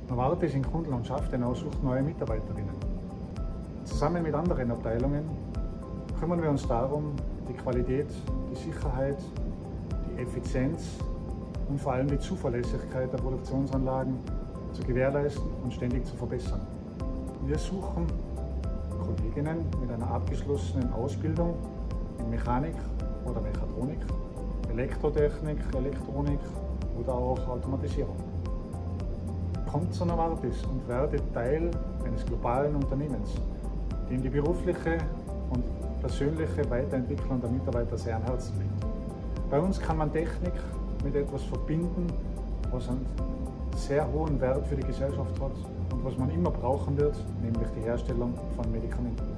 Novartis in Kundl und Schafftenau sucht neue Mitarbeiterinnen. Zusammen mit anderen Abteilungen kümmern wir uns darum, die Qualität, die Sicherheit, die Effizienz und vor allem die Zuverlässigkeit der Produktionsanlagen zu gewährleisten und ständig zu verbessern. Wir suchen Kolleginnen mit einer abgeschlossenen Ausbildung in Mechanik oder Mechatronik, Elektrotechnik, Elektronik oder auch Automatisierung. Kommt zu Novartis und werdet Teil eines globalen Unternehmens, dem die berufliche und persönliche Weiterentwicklung der Mitarbeiter sehr am Herzen liegt. Bei uns kann man Technik mit etwas verbinden, was einen sehr hohen Wert für die Gesellschaft hat und was man immer brauchen wird, nämlich die Herstellung von Medikamenten.